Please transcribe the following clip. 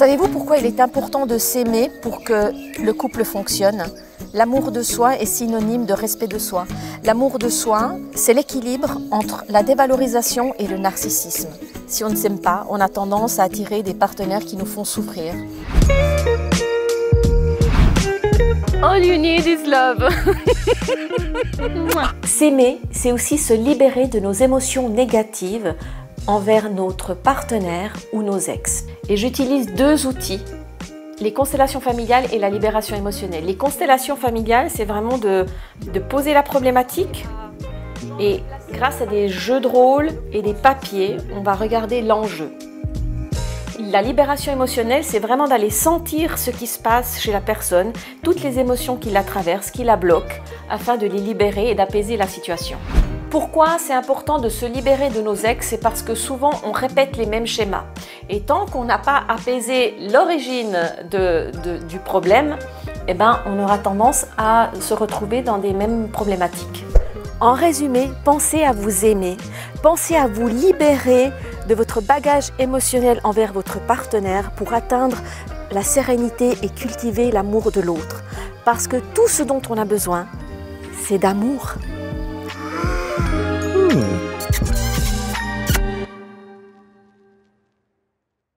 Savez-vous pourquoi il est important de s'aimer pour que le couple fonctionne? L'amour de soi est synonyme de respect de soi. L'amour de soi, c'est l'équilibre entre la dévalorisation et le narcissisme. Si on ne s'aime pas, on a tendance à attirer des partenaires qui nous font souffrir. All you need is love. S'aimer, c'est aussi se libérer de nos émotions négatives envers notre partenaire ou nos ex. Et j'utilise deux outils, les constellations familiales et la libération émotionnelle. Les constellations familiales, c'est vraiment de poser la problématique et grâce à des jeux de rôle et des papiers, on va regarder l'enjeu. La libération émotionnelle, c'est vraiment d'aller sentir ce qui se passe chez la personne, toutes les émotions qui la traversent, qui la bloquent, afin de les libérer et d'apaiser la situation. Pourquoi c'est important de se libérer de nos ex? C'est parce que souvent on répète les mêmes schémas. Et tant qu'on n'a pas apaisé l'origine du problème, eh ben, on aura tendance à se retrouver dans des mêmes problématiques. En résumé, pensez à vous aimer, pensez à vous libérer de votre bagage émotionnel envers votre partenaire pour atteindre la sérénité et cultiver l'amour de l'autre. Parce que tout ce dont on a besoin, c'est d'amour.